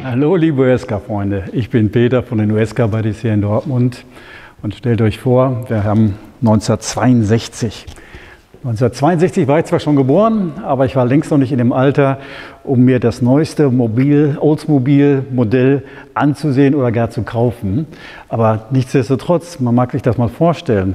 Hallo liebe USK-Freunde, ich bin Peter von den USK-Buddies hier in Dortmund und stellt euch vor, wir haben 1962. 1962 war ich zwar schon geboren, aber ich war längst noch nicht in dem Alter, um mir das neueste Oldsmobile-Modell anzusehen oder gar zu kaufen. Aber nichtsdestotrotz, man mag sich das mal vorstellen.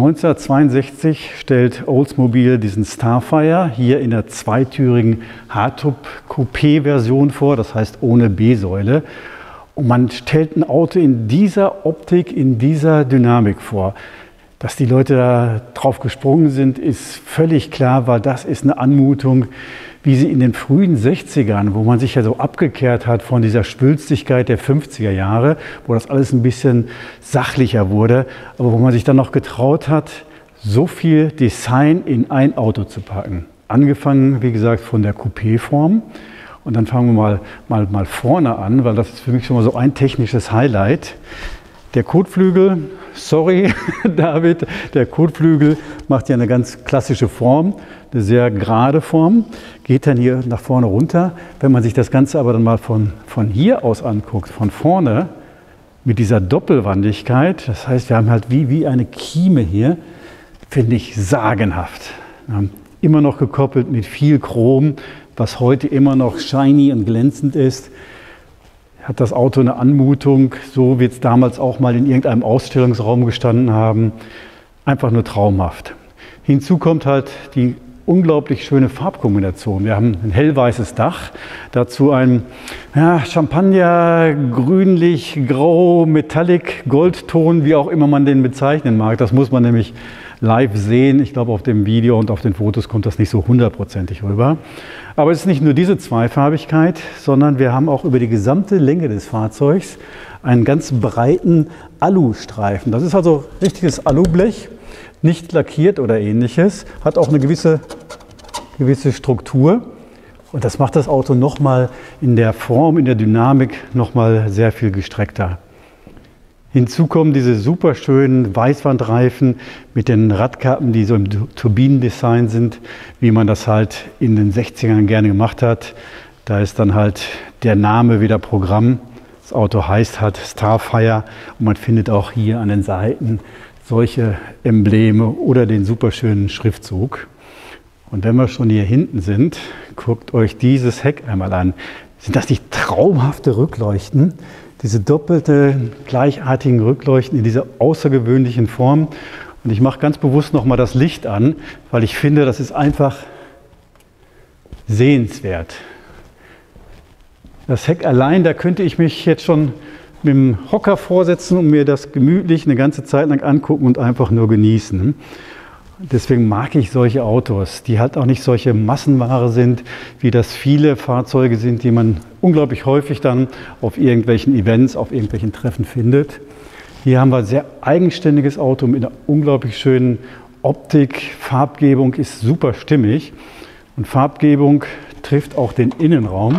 1962 stellt Oldsmobile diesen Starfire hier in der zweitürigen Hardtop-Coupé-Version vor, das heißt ohne B-Säule. Und man stellt ein Auto in dieser Optik, in dieser Dynamik vor. Dass die Leute da drauf gesprungen sind, ist völlig klar, weil das ist eine Anmutung, wie sie in den frühen 60ern, wo man sich ja so abgekehrt hat von dieser Schwülstigkeit der 50er Jahre, wo das alles ein bisschen sachlicher wurde, aber wo man sich dann noch getraut hat, so viel Design in ein Auto zu packen. Angefangen, wie gesagt, von der Coupé-Form. Und dann fangen wir mal vorne an, weil das ist für mich schon mal so ein technisches Highlight. Der Kotflügel, sorry David, der Kotflügel macht ja eine ganz klassische Form, eine sehr gerade Form, geht dann hier nach vorne runter. Wenn man sich das Ganze aber dann mal von hier aus anguckt, von vorne, mit dieser Doppelwandigkeit, das heißt, wir haben halt wie eine Kieme hier, finde ich sagenhaft. Immer noch gekoppelt mit viel Chrom, was heute immer noch shiny und glänzend ist. Hat das Auto eine Anmutung, so wird es damals auch mal in irgendeinem Ausstellungsraum gestanden haben. Einfach nur traumhaft. Hinzu kommt halt die unglaublich schöne Farbkombination. Wir haben ein hellweißes Dach, dazu ein Champagner, grünlich, grau, Metallic, Goldton, wie auch immer man den bezeichnen mag. Das muss man nämlich live sehen. Ich glaube, auf dem Video und auf den Fotos kommt das nicht so hundertprozentig rüber. Aber es ist nicht nur diese Zweifarbigkeit, sondern wir haben auch über die gesamte Länge des Fahrzeugs einen ganz breiten Alustreifen. Das ist also richtiges Alublech, nicht lackiert oder ähnliches, hat auch eine gewisse Struktur. Und das macht das Auto nochmal in der Form, in der Dynamik nochmal sehr viel gestreckter. Hinzu kommen diese super schönen Weißwandreifen mit den Radkappen, die so im Turbinendesign sind, wie man das halt in den 60ern gerne gemacht hat. Da ist dann halt der Name wieder Programm. Das Auto heißt halt Starfire und man findet auch hier an den Seiten solche Embleme oder den super schönen Schriftzug. Und wenn wir schon hier hinten sind, guckt euch dieses Heck einmal an. Sind das nicht traumhafte Rückleuchten? Diese doppelte, gleichartigen Rückleuchten in dieser außergewöhnlichen Form. Und ich mache ganz bewusst nochmal das Licht an, weil ich finde, das ist einfach sehenswert. Das Heck allein, da könnte ich mich jetzt schon mit dem Hocker vorsetzen und mir das gemütlich eine ganze Zeit lang angucken und einfach nur genießen. Deswegen mag ich solche Autos, die halt auch nicht solche Massenware sind, wie das viele Fahrzeuge sind, die man unglaublich häufig dann auf irgendwelchen Events, auf irgendwelchen Treffen findet. Hier haben wir ein sehr eigenständiges Auto mit einer unglaublich schönen Optik. Farbgebung ist super stimmig und Farbgebung trifft auch den Innenraum.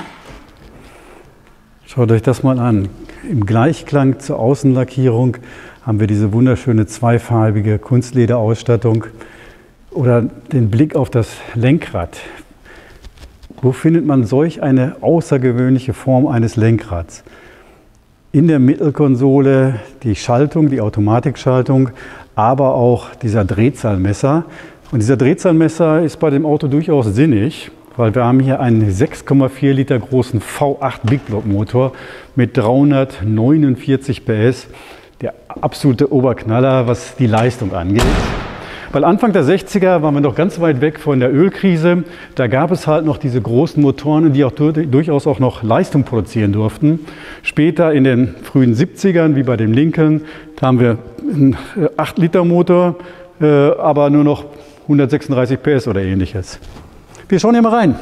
Schaut euch das mal an. Im Gleichklang zur Außenlackierung haben wir diese wunderschöne zweifarbige Kunstlederausstattung oder den Blick auf das Lenkrad. Wo findet man solch eine außergewöhnliche Form eines Lenkrads? In der Mittelkonsole die Schaltung, die Automatikschaltung, aber auch dieser Drehzahlmesser. Und dieser Drehzahlmesser ist bei dem Auto durchaus sinnig, weil wir haben hier einen 6,4 Liter großen V8 Big Block Motor mit 349 PS. Der absolute Oberknaller, was die Leistung angeht. Weil Anfang der 60er waren wir noch ganz weit weg von der Ölkrise. Da gab es halt noch diese großen Motoren, die auch durchaus auch noch Leistung produzieren durften. Später in den frühen 70ern, wie bei dem Lincoln, da haben wir einen 8 Liter Motor, aber nur noch 136 PS oder ähnliches. Wir schauen hier mal rein.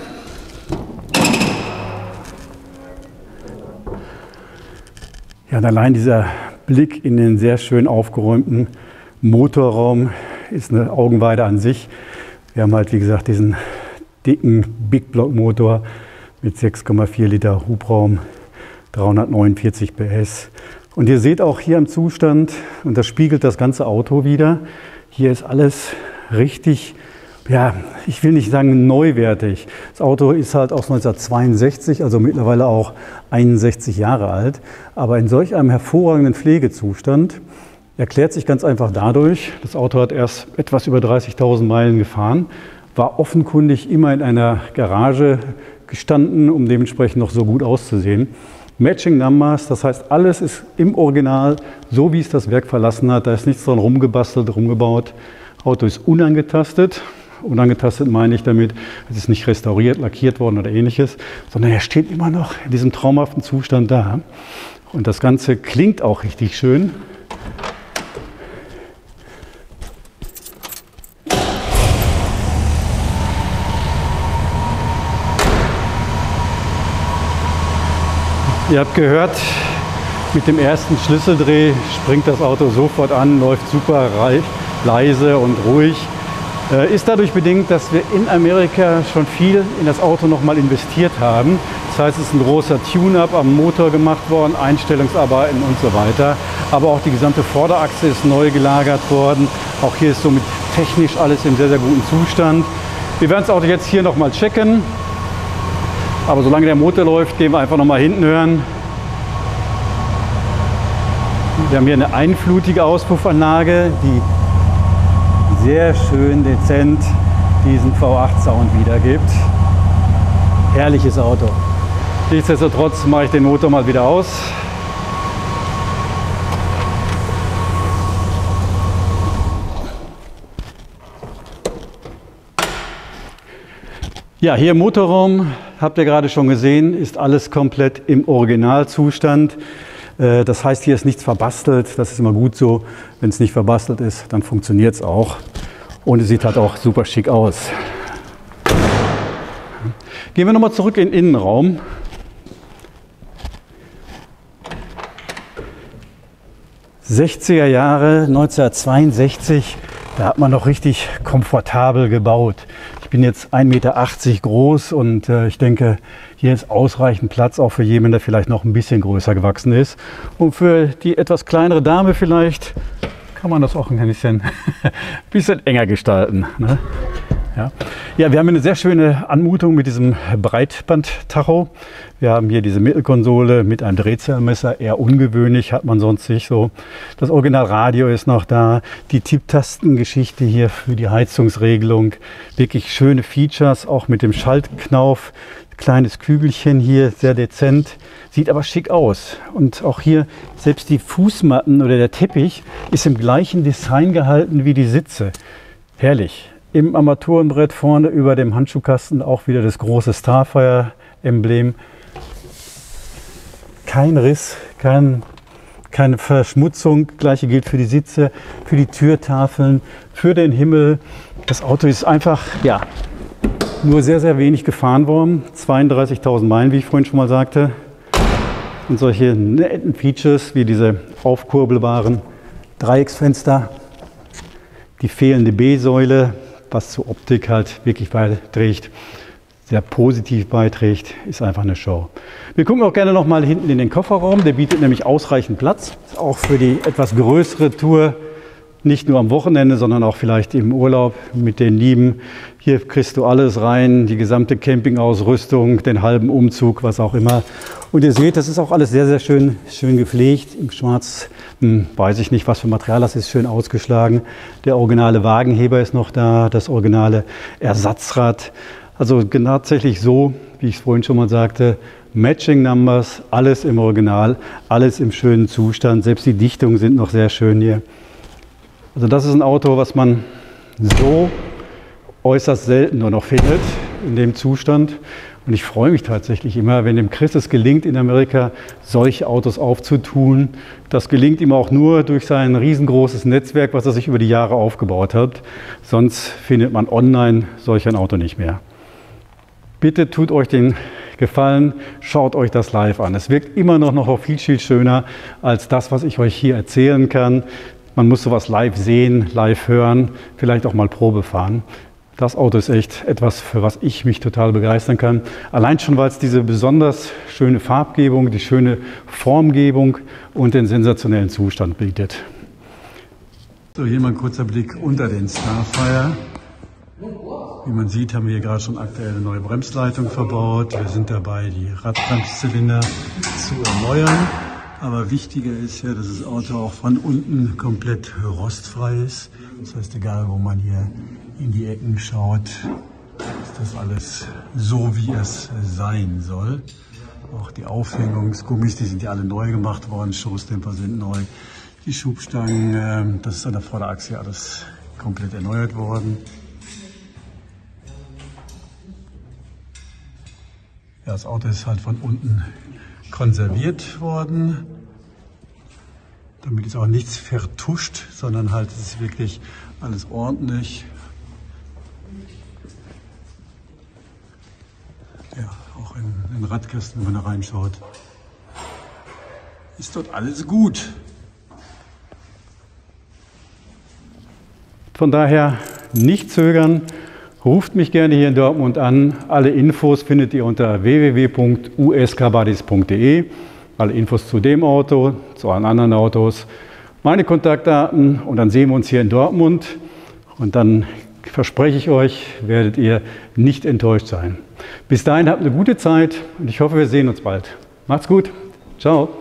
Ja, und allein dieser Blick in den sehr schön aufgeräumten Motorraum ist eine Augenweide an sich. Wir haben halt, wie gesagt, diesen dicken Big Block Motor mit 6,4 Liter Hubraum, 349 PS. Und ihr seht auch hier im Zustand, und das spiegelt das ganze Auto wieder, hier ist alles richtig ja, ich will nicht sagen neuwertig. Das Auto ist halt aus 1962, also mittlerweile auch 61 Jahre alt. Aber in solch einem hervorragenden Pflegezustand erklärt sich ganz einfach dadurch, das Auto hat erst etwas über 30.000 Meilen gefahren, war offenkundig immer in einer Garage gestanden, um dementsprechend noch so gut auszusehen. Matching Numbers, das heißt, alles ist im Original, so wie es das Werk verlassen hat. Da ist nichts dran rumgebastelt, rumgebaut. Auto ist unangetastet. Unangetastet meine ich damit, es ist nicht restauriert, lackiert worden oder ähnliches, sondern er steht immer noch in diesem traumhaften Zustand da. Und das Ganze klingt auch richtig schön. Ihr habt gehört, mit dem ersten Schlüsseldreh springt das Auto sofort an, läuft super leise und ruhig. Ist dadurch bedingt, dass wir in Amerika schon viel in das Auto nochmal investiert haben. Das heißt, es ist ein großer Tune-up am Motor gemacht worden, Einstellungsarbeiten und so weiter. Aber auch die gesamte Vorderachse ist neu gelagert worden. Auch hier ist somit technisch alles in sehr, sehr guten Zustand. Wir werden das Auto jetzt hier nochmal checken. Aber solange der Motor läuft, gehen wir einfach nochmal hinten hören. Wir haben hier eine einflutige Auspuffanlage, die sehr schön dezent diesen V8-Sound wiedergibt. Herrliches Auto. Nichtsdestotrotz mache ich den Motor mal wieder aus. Ja, hier im Motorraum, habt ihr gerade schon gesehen, ist alles komplett im Originalzustand. Das heißt, hier ist nichts verbastelt. Das ist immer gut so. Wenn es nicht verbastelt ist, dann funktioniert es auch. Und es sieht halt auch super schick aus. Gehen wir nochmal zurück in den Innenraum. '60er Jahre, 1962, da hat man noch richtig komfortabel gebaut. Ich bin jetzt 1,80 Meter groß und ich denke, hier ist ausreichend Platz auch für jemanden, der vielleicht noch ein bisschen größer gewachsen ist. Und für die etwas kleinere Dame vielleicht kann man das auch ein bisschen enger gestalten. Ne? Ja, wir haben eine sehr schöne Anmutung mit diesem Breitbandtacho. Wir haben hier diese Mittelkonsole mit einem Drehzahlmesser, eher ungewöhnlich, hat man sonst nicht so. Das Originalradio ist noch da, die Tipptastengeschichte hier für die Heizungsregelung. Wirklich schöne Features, auch mit dem Schaltknauf. Kleines Kügelchen hier, sehr dezent, sieht aber schick aus. Und auch hier, selbst die Fußmatten oder der Teppich ist im gleichen Design gehalten wie die Sitze. Herrlich. Im Armaturenbrett vorne über dem Handschuhkasten auch wieder das große Starfire-Emblem. Kein Riss, keine Verschmutzung. Gleiche gilt für die Sitze, für die Türtafeln, für den Himmel. Das Auto ist einfach, ja, nur sehr, sehr wenig gefahren worden. 32.000 Meilen, wie ich vorhin schon mal sagte. Und solche netten Features wie diese aufkurbelbaren Dreiecksfenster, die fehlende B-Säule, was zur Optik halt wirklich beiträgt, sehr positiv beiträgt, ist einfach eine Show. Wir gucken auch gerne noch mal hinten in den Kofferraum, der bietet nämlich ausreichend Platz, auch für die etwas größere Tour, nicht nur am Wochenende, sondern auch vielleicht im Urlaub mit den Lieben. Hier kriegst du alles rein, die gesamte Campingausrüstung, den halben Umzug, was auch immer. Und ihr seht, das ist auch alles sehr, sehr schön gepflegt. Im Schwarz, weiß ich nicht, was für Material das ist, schön ausgeschlagen. Der originale Wagenheber ist noch da, das originale Ersatzrad. Also tatsächlich so, wie ich es vorhin schon mal sagte, Matching Numbers, alles im Original, alles im schönen Zustand. Selbst die Dichtungen sind noch sehr schön hier. Also das ist ein Auto, was man so äußerst selten nur noch findet in dem Zustand. Und ich freue mich tatsächlich immer, wenn dem Chris es gelingt, in Amerika solche Autos aufzutun. Das gelingt ihm auch nur durch sein riesengroßes Netzwerk, was er sich über die Jahre aufgebaut hat. Sonst findet man online solch ein Auto nicht mehr. Bitte tut euch den Gefallen, schaut euch das live an. Es wirkt immer noch viel schöner als das, was ich euch hier erzählen kann. Man muss sowas live sehen, live hören, vielleicht auch mal Probe fahren. Das Auto ist echt etwas, für was ich mich total begeistern kann. Allein schon, weil es diese besonders schöne Farbgebung, die schöne Formgebung und den sensationellen Zustand bietet. So, hier mal ein kurzer Blick unter den Starfire. Wie man sieht, haben wir hier gerade schon aktuell eine neue Bremsleitung verbaut. Wir sind dabei, die Radbremszylinder zu erneuern. Aber wichtiger ist ja, dass das Auto auch von unten komplett rostfrei ist. Das heißt, egal wo man hier in die Ecken schaut, ist das alles so, wie es sein soll. Auch die Aufhängungsgummis, die sind ja alle neu gemacht worden. Stoßdämpfer sind neu. Die Schubstangen, das ist an der Vorderachse alles komplett erneuert worden. Ja, das Auto ist halt von unten konserviert worden. Damit ist auch nichts vertuscht, sondern halt es ist wirklich alles ordentlich. Ja, auch in den Radkästen, wenn man da reinschaut, ist dort alles gut. Von daher nicht zögern, ruft mich gerne hier in Dortmund an. Alle Infos findet ihr unter www.uskbuddies.de. Alle Infos zu dem Auto, zu allen anderen Autos, meine Kontaktdaten und dann sehen wir uns hier in Dortmund und dann verspreche ich euch, werdet ihr nicht enttäuscht sein. Bis dahin habt eine gute Zeit und ich hoffe, wir sehen uns bald. Macht's gut. Ciao.